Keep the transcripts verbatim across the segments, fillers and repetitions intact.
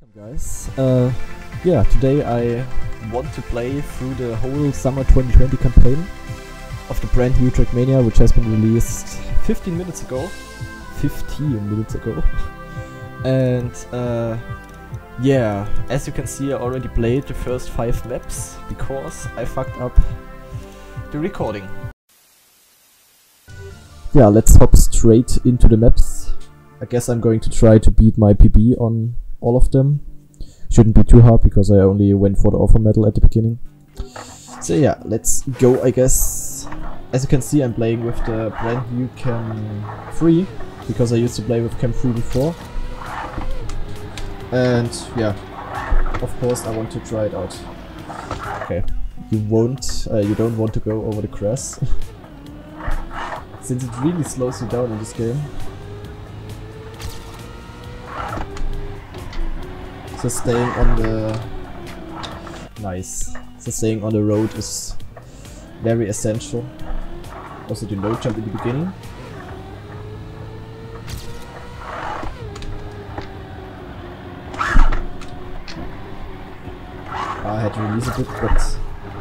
Welcome guys. Uh, yeah, today I want to play through the whole summer twenty twenty campaign of the brand new Trackmania, which has been released fifteen minutes ago. fifteen minutes ago. And uh, yeah, as you can see, I already played the first five maps because I fucked up the recording. Yeah, let's hop straight into the maps. I guess I'm going to try to beat my P B on all of them. Shouldn't be too hard because I only went for the offer medal at the beginning. So yeah, let's go, I guess. As you can see, I'm playing with the brand new Chem three because I used to play with Chem three before. And yeah, of course I want to try it out. Okay, you won't, uh, you don't want to go over the grass since it really slows you down in this game. So staying on the... Nice. So staying on the road is very essential. Also the no jump in the beginning. I had to release a bit, but...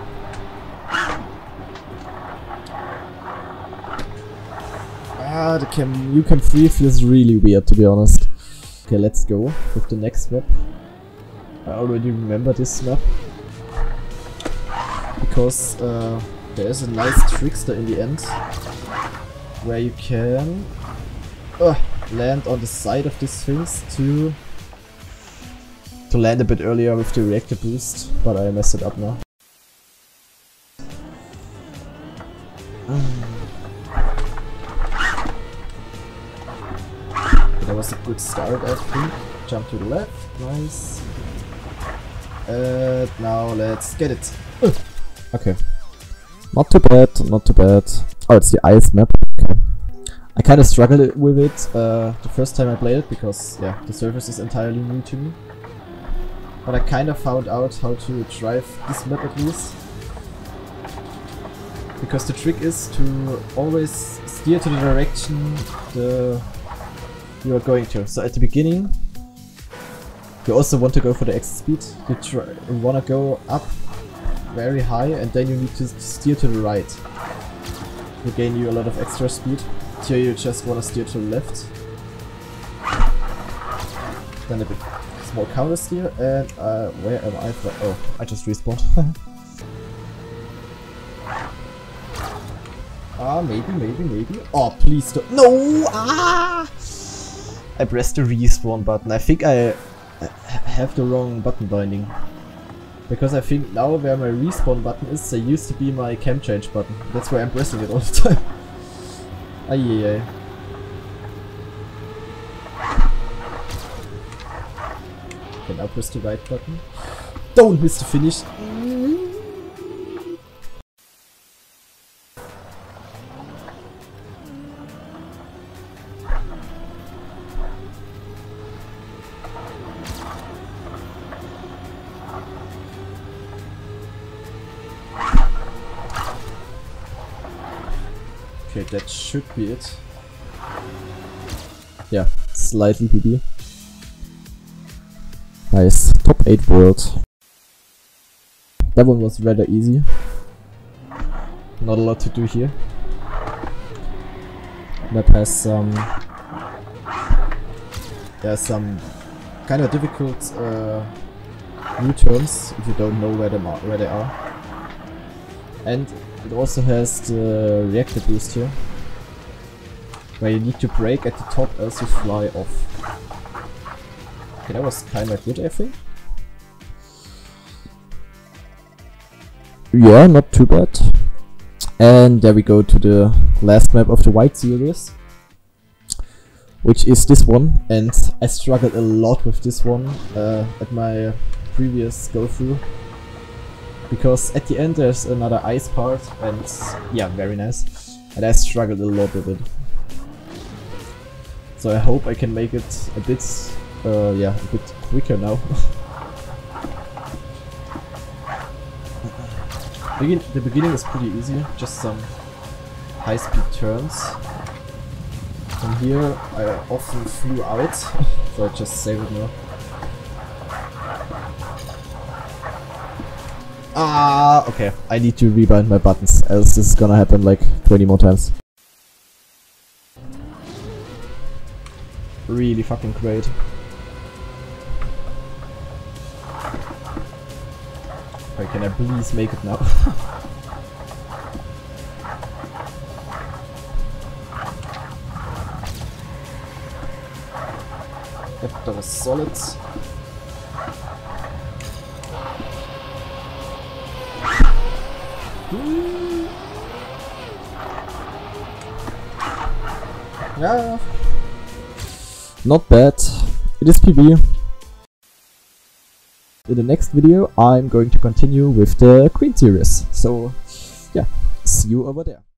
Ah, the chem, new Chem three feels really weird, to be honest. Okay, let's go with the next map. I already remember this map because uh, there is a nice trickster in the end where you can uh, land on the side of these things to to land a bit earlier with the reactor boost, but I messed it up now. That was a good start, I think. Jump to the left, nice. And now let's get it. Uh. Okay. Not too bad, not too bad. Oh, it's the ice map. Okay. I kind of struggled with it uh, the first time I played it because, yeah, the surface is entirely new to me. But I kind of found out how to drive this map at least. Because the trick is to always steer to the direction the you are going to. So at the beginning, you also want to go for the exit speed. You, try, you want to go up very high and then you need to steer to the right. To gain you a lot of extra speed. Here you just want to steer to the left. Then a bit small counter steer and uh, where am I from? Oh, I just respawned. Ah, maybe, maybe, maybe. Oh, please don't. No! Ah! I pressed the respawn button. I think I have the wrong button binding. Because I think now where my respawn button is, there used to be my cam change button. That's why I'm pressing it all the time. Aye, aye. Okay, now press the right button. Don't miss the finish! Okay, that should be it. Yeah, slightly P B. Nice, top eight world. That one was rather easy. Not a lot to do here. Map has some... There's some kind of difficult uh, U-turns if you don't know where, them are, where they are. And it also has the reactor boost here, where you need to brake at the top else you fly off. Okay, that was kinda good, I think. Yeah, not too bad. And there we go to the last map of the white series, which is this one. And I struggled a lot with this one uh, at my previous go-through. Because at the end there's another ice part and yeah, very nice. And I struggled a lot with it. So I hope I can make it a bit, uh, yeah, a bit quicker now. Begin the beginning is pretty easy, just some high speed turns. From here I often flew out, so I just save it now. Ah, okay. I need to rebind my buttons, else this is gonna happen like twenty more times. Really fucking great. Okay, can I please make it now? Yep, that was solid. Yeah. Not bad. It is P B. In the next video I'm going to continue with the Queen series. So yeah, see you over there.